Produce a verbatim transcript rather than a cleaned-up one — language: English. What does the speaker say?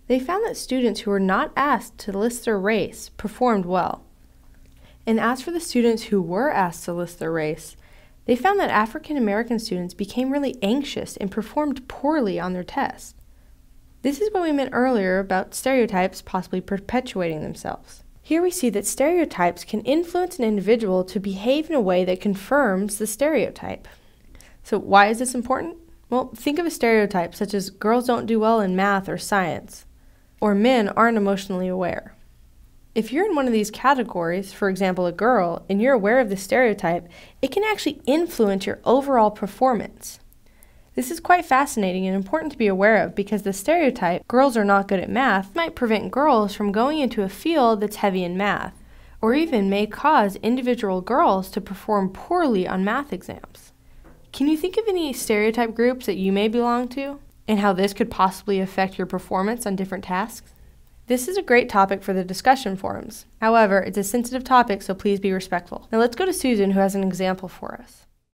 They found that students who were not asked to list their race performed well. And as for the students who were asked to list their race, they found that African American students became really anxious and performed poorly on their tests. This is what we meant earlier about stereotypes possibly perpetuating themselves. Here we see that stereotypes can influence an individual to behave in a way that confirms the stereotype. So why is this important? Well, think of a stereotype such as girls don't do well in math or science, or men aren't emotionally aware. If you're in one of these categories, for example a girl, and you're aware of the stereotype, it can actually influence your overall performance. This is quite fascinating and important to be aware of because the stereotype, girls are not good at math, might prevent girls from going into a field that's heavy in math, or even may cause individual girls to perform poorly on math exams. Can you think of any stereotype groups that you may belong to, and how this could possibly affect your performance on different tasks? This is a great topic for the discussion forums. However, it's a sensitive topic, so please be respectful. Now let's go to Susan, who has an example for us.